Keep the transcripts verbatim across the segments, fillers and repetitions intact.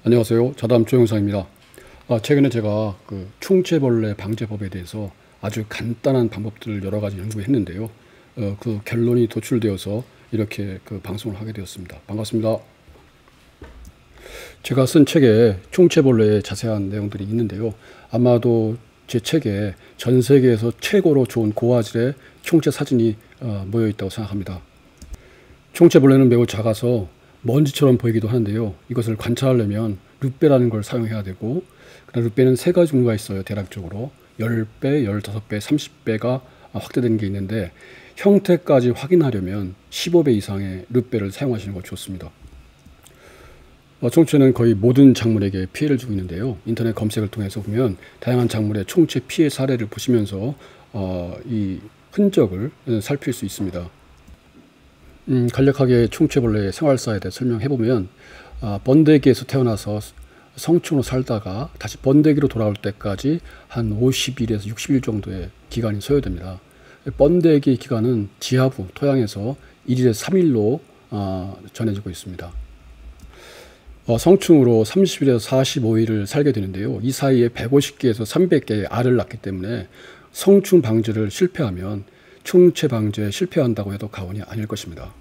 안녕하세요. 자담 조영상입니다. 아, 최근에 제가 그 충체벌레 방제법에 대해서 아주 간단한 방법들을 여러 가지 연구했는데요. 어, 그 결론이 도출되어서 이렇게 그 방송을 하게 되었습니다. 반갑습니다. 제가 쓴 책에 충체벌레의 자세한 내용들이 있는데요. 아마도 제 책에 전 세계에서 최고로 좋은 고화질의 충체 사진이 어, 모여 있다고 생각합니다. 충체벌레는 매우 작아서 먼지처럼 보이기도 하는데요. 이것을 관찰하려면 룻배라는 걸 사용해야 되고, 룻배는 세 가지 종류가 있어요. 대략적으로 십 배, 십오 배, 삼십 배가 확대되는 게 있는데, 형태까지 확인하려면 십오 배 이상의 룻배를 사용하시는 것 좋습니다. 어, 충체는 거의 모든 작물에게 피해를 주고 있는데요. 인터넷 검색을 통해서 보면 다양한 작물의 충체 피해 사례를 보시면서 어, 이 흔적을 살필 수 있습니다. 음, 간략하게 충체벌레의 생활사에 대해 설명해보면, 아, 번데기에서 태어나서 성충으로 살다가 다시 번데기로 돌아올 때까지 한 오십 일에서 육십 일 정도의 기간이 소요됩니다. 번데기의 기간은 지하부 토양에서 일 일에서 삼 일로 어, 전해지고 있습니다. 어, 성충으로 삼십 일에서 사십오 일을 살게 되는데요. 이 사이에 백오십 개에서 삼백 개의 알을 낳기 때문에 성충 방제를 실패하면 충체 방제에 실패한다고 해도 과언이 아닐 것입니다.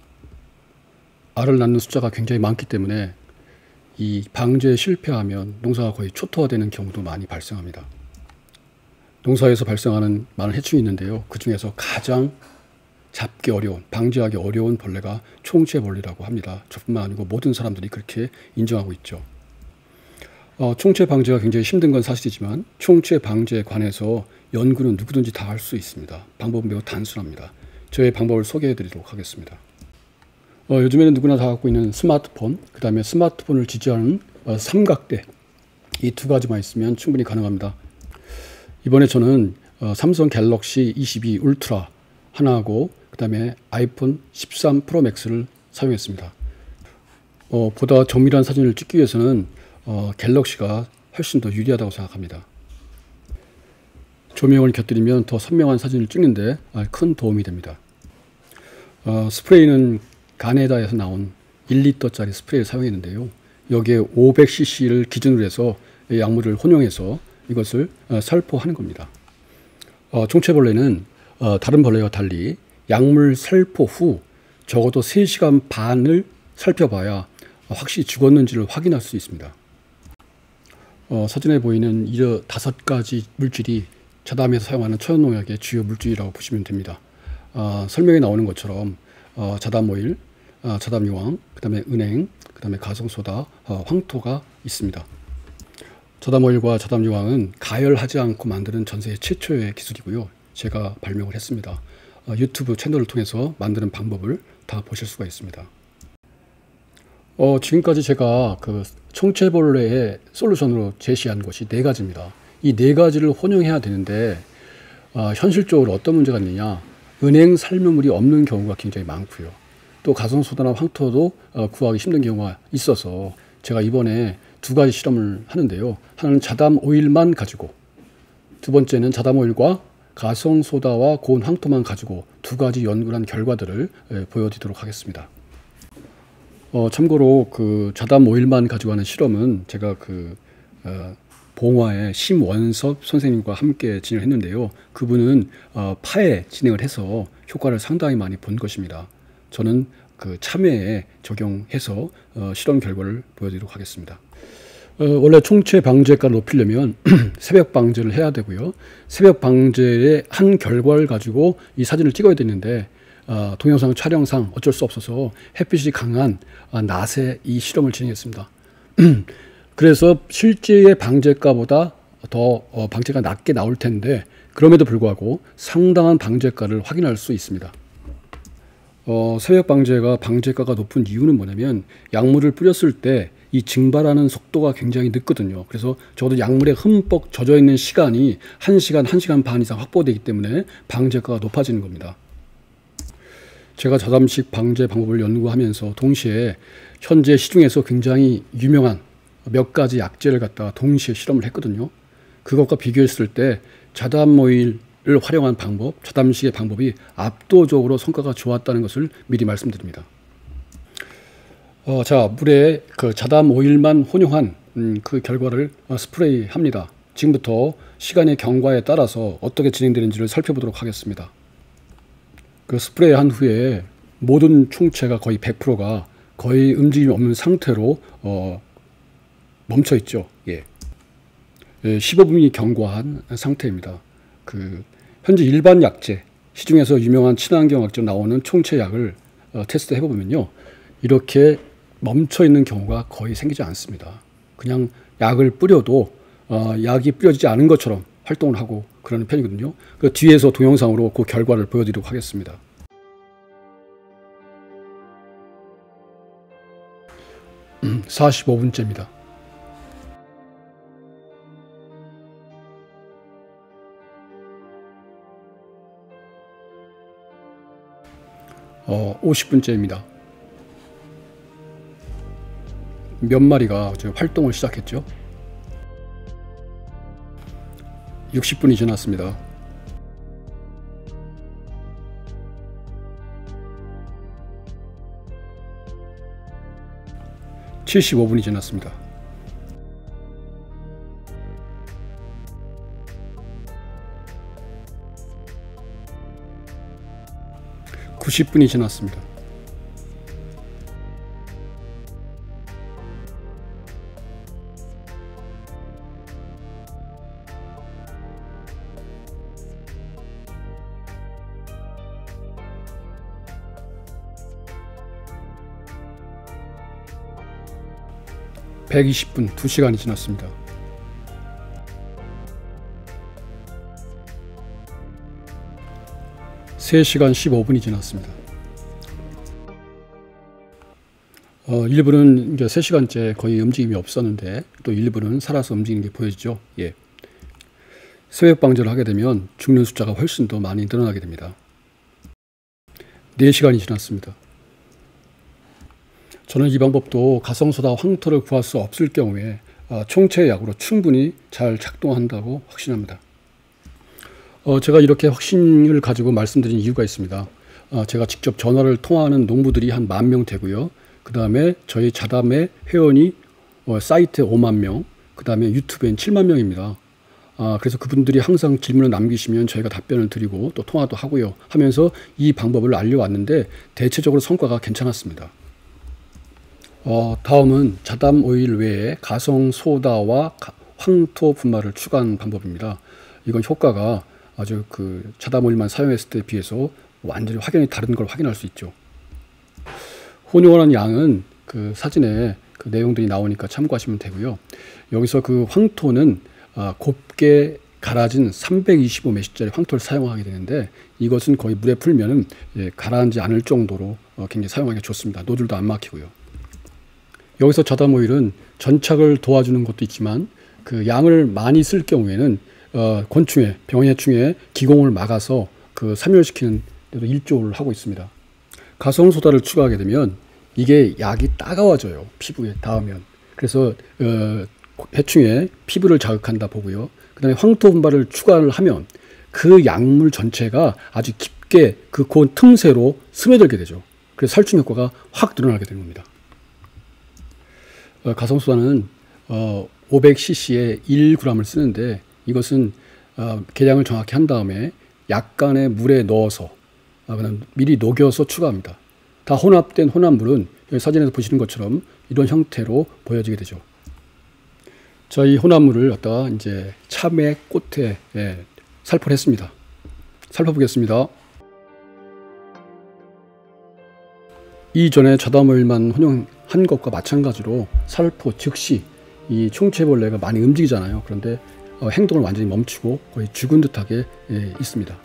알을 낳는 숫자가 굉장히 많기 때문에 이 방제에 실패하면 농사가 거의 초토화되는 경우도 많이 발생합니다. 농사에서 발생하는 많은 해충이 있는데요. 그 중에서 가장 잡기 어려운, 방제하기 어려운 벌레가 충체벌레라고 합니다. 저뿐만 아니고 모든 사람들이 그렇게 인정하고 있죠. 어, 충체 방제가 굉장히 힘든 건 사실이지만 충체 방제에 관해서 연구는 누구든지 다 할 수 있습니다. 방법은 매우 단순합니다. 저의 방법을 소개해 드리도록 하겠습니다. 어, 요즘에는 누구나 다 갖고 있는 스마트폰, 그 다음에 스마트폰을 지지하는 어, 삼각대, 이 두 가지만 있으면 충분히 가능합니다. 이번에 저는 어, 삼성 갤럭시 이십이 울트라 하나하고 그 다음에 아이폰 십삼 프로 맥스를 사용했습니다. 어, 보다 정밀한 사진을 찍기 위해서는 어, 갤럭시가 훨씬 더 유리하다고 생각합니다. 조명을 곁들이면 더 선명한 사진을 찍는데 큰 도움이 됩니다. 어, 스프레이는 가네다에서 나온 일 리터짜리 스프레이를 사용했는데요. 여기에 오백 씨씨를 기준으로 해서 약물을 혼용해서 이것을 어, 살포하는 겁니다. 어, 충체벌레는 어, 다른 벌레와 달리 약물 살포 후 적어도 세 시간 반을 살펴봐야 확실히 죽었는지를 확인할 수 있습니다. 어, 사진에 보이는 이 다섯 가지 물질이 자담에서 사용하는 천연농약의 주요 물질이라고 보시면 됩니다. 어, 설명에 나오는 것처럼 어, 자담오일, 어, 자담유황, 그 다음에 은행, 그 다음에 가성소다, 어, 황토가 있습니다. 자담오일과 자담유황은 가열하지 않고 만드는 전세계 최초의 기술이고요. 제가 발명을 했습니다. 어, 유튜브 채널을 통해서 만드는 방법을 다 보실 수가 있습니다. 어, 지금까지 제가 그 충체벌레의 솔루션으로 제시한 것이 네 가지입니다. 이 네 가지를 혼용해야 되는데 어, 현실적으로 어떤 문제가 있느냐, 은행 삶유물이 없는 경우가 굉장히 많고요. 또 가성소다나 황토도 어, 구하기 힘든 경우가 있어서 제가 이번에 두 가지 실험을 하는데요. 하나는 자담 오일만 가지고, 두 번째는 자담 오일과 가성소다와 고운 황토만 가지고 두 가지 연구를 한 결과들을 예, 보여드리도록 하겠습니다. 어, 참고로 그 자담 오일만 가지고 하는 실험은 제가 그 어, 봉화의 심원섭 선생님과 함께 진행을 했는데요. 그분은 어, 파에 진행을 해서 효과를 상당히 많이 본 것입니다. 저는 그 참외에 적용해서 어, 실험 결과를 보여드리도록 하겠습니다. 어, 원래 충체 방제가를 높이려면 새벽 방제를 해야 되고요. 새벽 방제의 한 결과를 가지고 이 사진을 찍어야 되는데 어, 동영상 촬영상 어쩔 수 없어서 햇빛이 강한 어, 낮에 이 실험을 진행했습니다. 그래서 실제의 방제가보다 더 어, 방제가 낮게 나올 텐데 그럼에도 불구하고 상당한 방제가를 확인할 수 있습니다. 어, 새벽 방제가 방제가가 높은 이유는 뭐냐면 약물을 뿌렸을 때 이 증발하는 속도가 굉장히 늦거든요. 그래서 적어도 약물에 흠뻑 젖어 있는 시간이 한 시간, 한 시간 반 이상 확보되기 때문에 방제가가 높아지는 겁니다. 제가 자담식 방제 방법을 연구하면서 동시에 현재 시중에서 굉장히 유명한 몇 가지 약재를 갖다가 동시에 실험을 했거든요. 그것과 비교했을 때 자담오일을 활용한 방법, 자담식의 방법이 압도적으로 성과가 좋았다는 것을 미리 말씀드립니다. 어, 자, 물에 그 자담 오일만 혼용한 음, 그 결과를 어, 스프레이합니다. 지금부터 시간의 경과에 따라서 어떻게 진행되는지를 살펴보도록 하겠습니다. 그 스프레이한 후에 모든 총체가 거의 백 퍼센트가 거의 움직임이 없는 상태로 어, 멈춰 있죠. 예. 예, 십오 분이 경과한 상태입니다. 그 현재 일반 약제, 시중에서 유명한 친환경 약제로 나오는 총체 약을 어, 테스트 해보면요, 이렇게 멈춰 있는 경우가 거의 생기지 않습니다. 그냥 약을 뿌려도 어, 약이 뿌려지지 않은 것처럼 활동을 하고 그러는 편이거든요. 그 뒤에서 동영상으로 그 결과를 보여드리도록 하겠습니다. 음, 사십오 분째입니다. 어, 오십 분째입니다. 몇 마리가 활동을 시작했죠. 육십 분이 지났습니다. 칠십오 분이 지났습니다. 구십 분이 지났습니다. 백이십 분, 두 시간이 지났습니다. 세 시간 십오 분이 지났습니다. 어, 일부는 이제 세 시간째 거의 움직임이 없었는데 또 일부는 살아서 움직이는 게 보여지죠. 예. 쇠맥 방제를 하게 되면 죽는 숫자가 훨씬 더 많이 늘어나게 됩니다. 네 시간이 지났습니다. 저는 이 방법도 가성소다 황토를 구할 수 없을 경우에 총체의 약으로 충분히 잘 작동한다고 확신합니다. 어, 제가 이렇게 확신을 가지고 말씀드린 이유가 있습니다. 어, 제가 직접 전화를 통화하는 농부들이 한 만 명 되고요. 그 다음에 저희 자담의 회원이 어, 사이트에 오만 명, 그 다음에 유튜브엔 칠만 명입니다. 아, 그래서 그분들이 항상 질문을 남기시면 저희가 답변을 드리고 또 통화도 하고요. 하면서 이 방법을 알려왔는데 대체적으로 성과가 괜찮았습니다. 어, 다음은 자담 오일 외에 가성 소다와 황토 분말을 추가한 방법입니다. 이건 효과가 아주 그 자담 오일만 사용했을 때에 비해서 완전히 확연히 다른 걸 확인할 수 있죠. 혼용하는 양은 그 사진에 그 내용들이 나오니까 참고하시면 되고요. 여기서 그 황토는 아, 곱게 갈아진 삼백이십오 메시짜리 황토를 사용하게 되는데 이것은 거의 물에 풀면은 예, 가라앉지 않을 정도로 어, 굉장히 사용하기 좋습니다. 노즐도 안 막히고요. 여기서 자담 오일은 전착을 도와주는 것도 있지만 그 양을 많이 쓸 경우에는 어, 곤충의 병해충의 기공을 막아서 그 사멸시키는 데도 일조를 하고 있습니다. 가성소다를 추가하게 되면 이게 약이 따가워져요. 피부에 닿으면. 그래서 어, 해충의 피부를 자극한다 보고요. 그 다음에 황토 분발을 추가를 하면 그 약물 전체가 아주 깊게 그 곤 틈새로 스며들게 되죠. 그래서 살충 효과가 확 늘어나게 되는 겁니다. 어, 가성소다는 어, 오백 씨씨에 일 그램을 쓰는데 이것은 어, 계량을 정확히 한 다음에 약간의 물에 넣어서 어, 미리 녹여서 추가합니다. 다 혼합된 혼합물은 여기 사진에서 보시는 것처럼 이런 형태로 보여지게 되죠. 자, 이 혼합물을 갖다가 이제 참외 꽃에 예, 살포를 했습니다. 살펴보겠습니다. 이전에 자담 오일만 혼용한 것과 마찬가지로 살포 즉시 이 총체벌레가 많이 움직이잖아요. 그런데 어, 행동을 완전히 멈추고 거의 죽은 듯하게 예, 있습니다.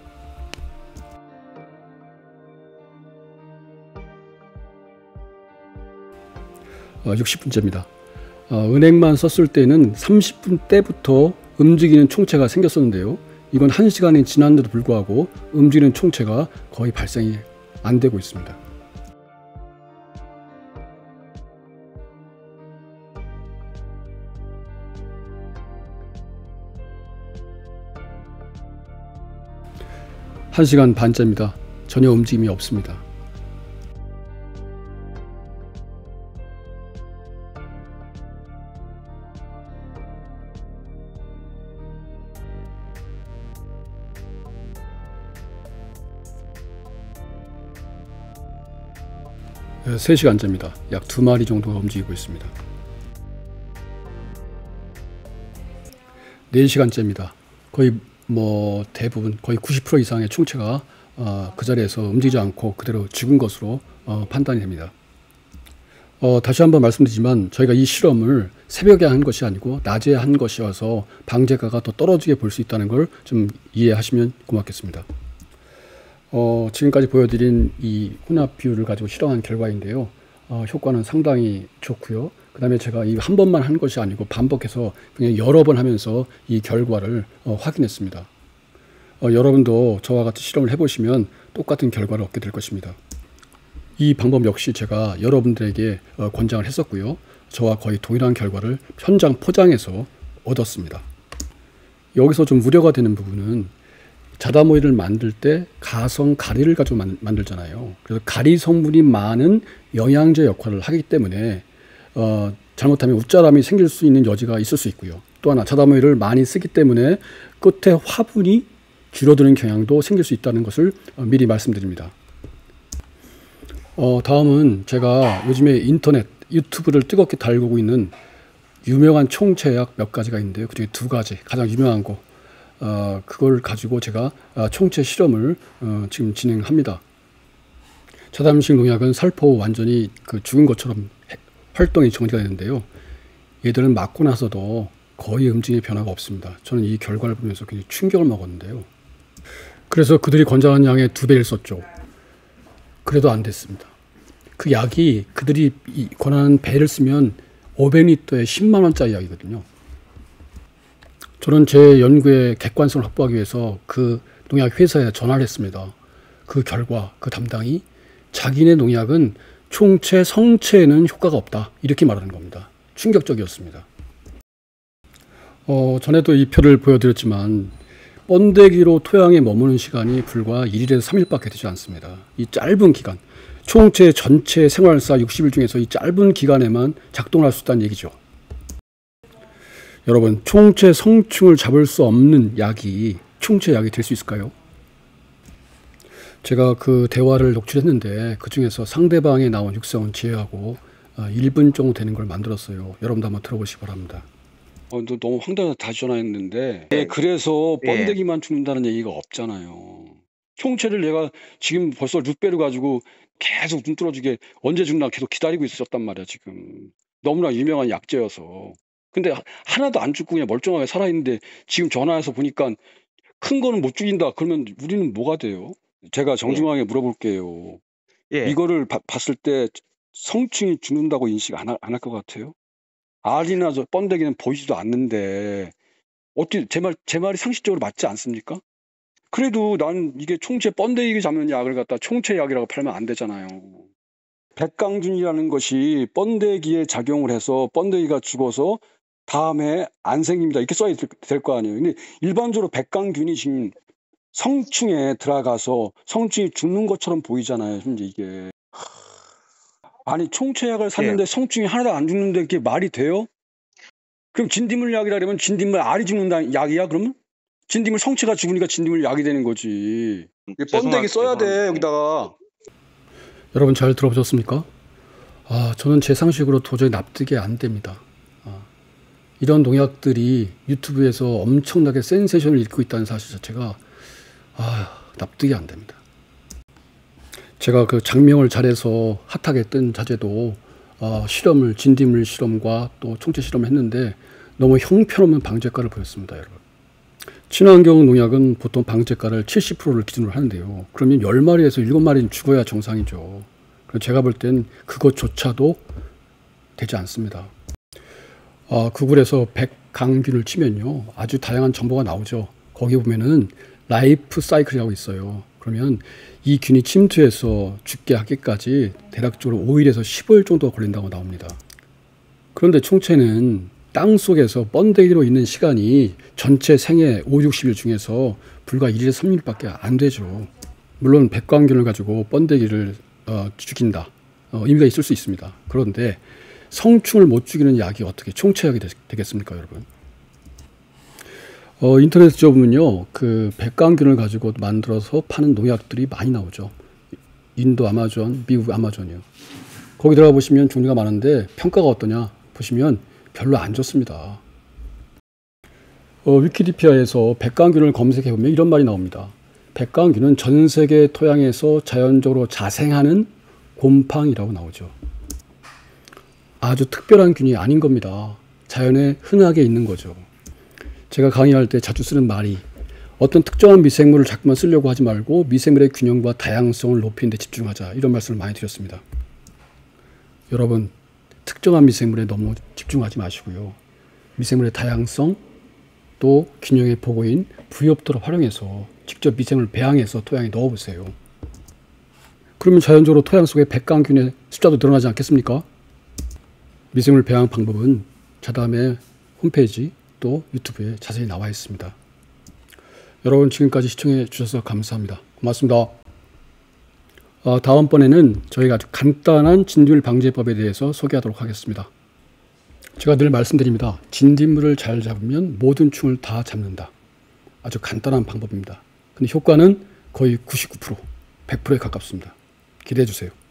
어, 육십 분째입니다. 어, 은행만 썼을 때는 삼십 분 때부터 움직이는 총체가 생겼었는데요. 이건 한 시간이 지났는데도 불구하고 움직이는 총체가 거의 발생이 안 되고 있습니다. 한 시간 반째입니다. 전혀 움직임이 없습니다. 세 시간째입니다. 약 두 마리 정도가 움직이고 있습니다. 네 시간째입니다. 거의 뭐 대부분 거의 구십 퍼센트 이상의 총체가 어, 그 자리에서 움직이지 않고 그대로 죽은 것으로 어, 판단이 됩니다. 어, 다시 한번 말씀드리지만 저희가 이 실험을 새벽에 한 것이 아니고 낮에 한 것이어서 방제가가 더 떨어지게 볼 수 있다는 걸 좀 이해하시면 고맙겠습니다. 어, 지금까지 보여드린 이 혼합 비율을 가지고 실험한 결과인데요. 어, 효과는 상당히 좋고요. 그 다음에 제가 이 한 번만 한 것이 아니고 반복해서 그냥 여러 번 하면서 이 결과를 어, 확인했습니다. 어, 여러분도 저와 같이 실험을 해보시면 똑같은 결과를 얻게 될 것입니다. 이 방법 역시 제가 여러분들에게 어, 권장을 했었고요. 저와 거의 동일한 결과를 현장 포장해서 얻었습니다. 여기서 좀 우려가 되는 부분은 자다모이를 만들 때 가성 가리를 가지고 만, 만들잖아요. 그래서 가리 성분이 많은 영양제 역할을 하기 때문에 어, 잘못하면 웃자람이 생길 수 있는 여지가 있을 수 있고요. 또 하나 자다모이를 많이 쓰기 때문에 끝에 화분이 줄어드는 경향도 생길 수 있다는 것을 어, 미리 말씀드립니다. 어, 다음은 제가 요즘에 인터넷, 유튜브를 뜨겁게 달구고 있는 유명한 총체약 몇 가지가 있는데요. 그중에 두 가지, 가장 유명한 거, 어, 그걸 가지고 제가 어, 총체 실험을 어, 지금 진행합니다. 자담식 농약은 살포 완전히 그 죽은 것처럼 활동이 정지가 되는데요. 얘들은 맞고 나서도 거의 음질의 변화가 없습니다. 저는 이 결과를 보면서 굉장히 충격을 먹었는데요. 그래서 그들이 권장한 양의 두 배를 썼죠. 그래도 안 됐습니다. 그 약이 그들이 권하는 배를 쓰면 오백 리터에 십만 원짜리 약이거든요. 저는 제 연구의 객관성을 확보하기 위해서 그 농약 회사에 전화를 했습니다. 그 결과, 그 담당이 자기네 농약은 총체, 성체에는 효과가 없다. 이렇게 말하는 겁니다. 충격적이었습니다. 어, 전에도 이 표를 보여드렸지만 번데기로 토양에 머무는 시간이 불과 일 일에서 삼 일밖에 되지 않습니다. 이 짧은 기간, 총체 전체 생활사 육십 일 중에서 이 짧은 기간에만 작동할 수 있다는 얘기죠. 여러분, 총체 성충을 잡을 수 없는 약이 총체 약이 될 수 있을까요? 제가 그 대화를 녹취했는데 그 중에서 상대방에 나온 육성은 제외하고 일 분 정도 되는 걸 만들었어요. 여러분도 한번 들어보시기 바랍니다. 어, 너 너무 황당해서 다시 전화했는데 네. 그래서 번데기만 죽는다는 얘기가 없잖아요. 총체를 내가 지금 벌써 육 배를 가지고 계속 눈 뚫어지게 언제 죽나 계속 기다리고 있었단 말이야. 지금 너무나 유명한 약재여서. 근데 하나도 안 죽고 그냥 멀쩡하게 살아있는데 지금 전화해서 보니까 큰 거는 못 죽인다. 그러면 우리는 뭐가 돼요? 제가 정중하게 물어볼게요. 예. 이거를 바, 봤을 때 성충이 죽는다고 인식 안 할 것 같아요? 알이나 저 번데기는 보이지도 않는데 어떻게 제 말, 제 말이 상식적으로 맞지 않습니까? 그래도 난 이게 총체 번데기 잡는 약을 갖다 총체 약이라고 팔면 안 되잖아요. 백강균이라는 것이 번데기에 작용을 해서 번데기가 죽어서 다음에 안 생깁니다. 이렇게 써야 될 거 아니에요. 근데 일반적으로 백강균이 지금 성충에 들어가서 성충이 죽는 것처럼 보이잖아요. 현재 이게. 아니 총체약을 샀는데 예. 성충이 하나도 안 죽는데 그게 말이 돼요? 그럼 진딧물 약이라 그러면 진딧물 알이 죽는다 약이야 그러면? 진딧물 성체가 죽으니까 진딧물 약이 되는 거지. 번데기 써야 돼 여기다가. 여러분 잘 들어보셨습니까? 아, 저는 제 상식으로 도저히 납득이 안 됩니다. 아, 이런 농약들이 유튜브에서 엄청나게 센세이션을 일으키고 있다는 사실 자체가 아, 납득이 안 됩니다. 제가 그 장명을 잘해서 핫하게 뜬 자재도 어, 실험을 진딧물 실험과 또 총체 실험을 했는데 너무 형편없는 방제가를 보였습니다. 여러분. 친환경 농약은 보통 방제가를 칠십 퍼센트를 기준으로 하는데요. 그러면 열 마리에서 일곱 마리는 죽어야 정상이죠. 그래서 제가 볼 땐 그것조차도 되지 않습니다. 어, 구글에서 백강균을 치면요. 아주 다양한 정보가 나오죠. 거기 보면은 라이프 사이클이라고 있어요. 그러면 이 균이 침투해서 죽게 하기까지 대략적으로 오 일에서 십오 일 정도 걸린다고 나옵니다. 그런데 총체는 땅 속에서 번데기로 있는 시간이 전체 생애 오, 육십 일 중에서 불과 일 일에서 삼 일밖에 안 되죠. 물론 백광균을 가지고 번데기를 어, 죽인다. 어, 의미가 있을 수 있습니다. 그런데 성충을 못 죽이는 약이 어떻게 총체약이 되, 되겠습니까, 여러분? 어, 인터넷 접으면요, 그 백광균을 가지고 만들어서 파는 농약들이 많이 나오죠. 인도 아마존, 미국 아마존이요. 거기 들어가 보시면 종류가 많은데 평가가 어떠냐 보시면 별로 안 좋습니다. 어, 위키디피아에서 백광균을 검색해 보면 이런 말이 나옵니다. 백광균은 전 세계 토양에서 자연적으로 자생하는 곰팡이라고 나오죠. 아주 특별한 균이 아닌 겁니다. 자연에 흔하게 있는 거죠. 제가 강의할 때 자주 쓰는 말이 어떤 특정한 미생물을 자꾸만 쓰려고 하지 말고 미생물의 균형과 다양성을 높이는 데 집중하자, 이런 말씀을 많이 드렸습니다. 여러분, 특정한 미생물에 너무 집중하지 마시고요. 미생물의 다양성 또 균형의 보고인 부엽도를 활용해서 직접 미생물을 배양해서 토양에 넣어보세요. 그러면 자연적으로 토양 속에 백광균의 숫자도 늘어나지 않겠습니까? 미생물 배양 방법은 자담의 홈페이지 또 유튜브에 자세히 나와 있습니다. 여러분, 지금까지 시청해 주셔서 감사합니다. 고맙습니다. 어, 다음번에는 저희가 아주 간단한 진딧물 방제법에 대해서 소개하도록 하겠습니다. 제가 늘 말씀드립니다. 진딧물을 잘 잡으면 모든 충을 다 잡는다. 아주 간단한 방법입니다. 근데 효과는 거의 구십구 퍼센트, 백 퍼센트에 가깝습니다. 기대해 주세요.